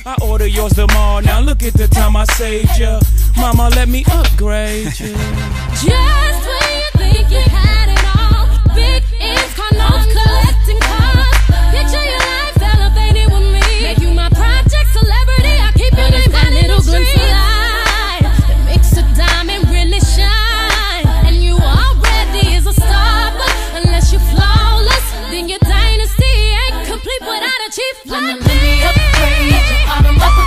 I order yours tomorrow. Now look at the time I saved ya. Mama, let me upgrade you. Just when you think you had it all, big ends, condos, collecting cars. Picture your life elevated with me. Make you my project celebrity. I keep your name high in the street. That makes a diamond really shine. And you already is a star, but unless you're flawless, then your dynasty ain't complete without a chief like me. Let me upgrade you,